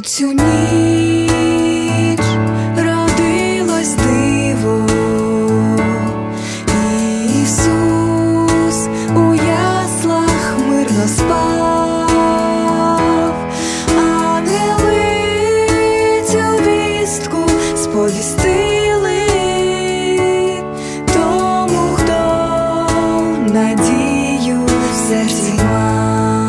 цю ніч родилось диво. Ісус у яслах мирно спав, ангели цю вістку сповістили тому, хто надію в серці мав.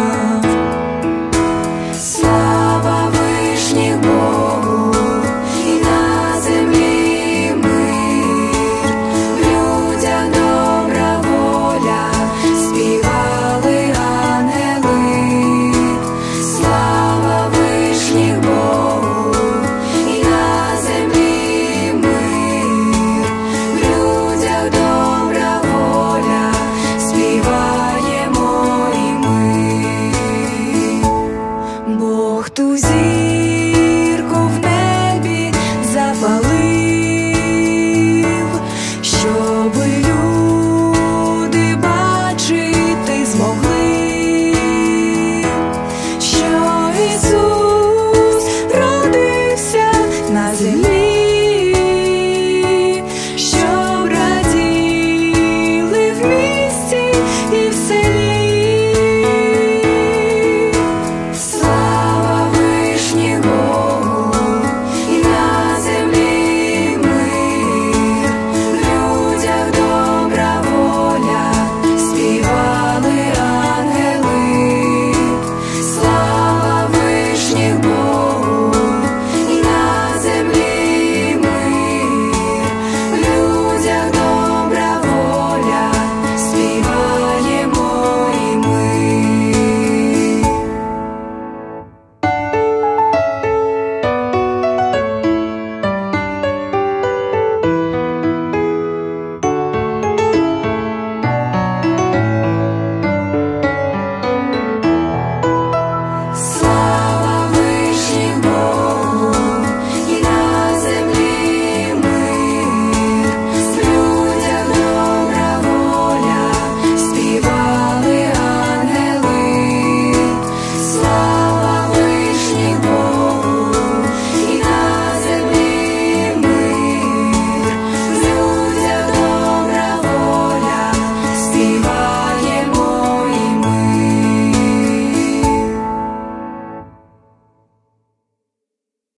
Слава вишніх Богу, і на землі мир, в людях добра воля, співали ангели. Слава вишніх Богу, і на землі мир, в людях добра воля, співаємо і ми. Бог ту зірку в небі запалив, щоби люди бачити змогли, що Ісус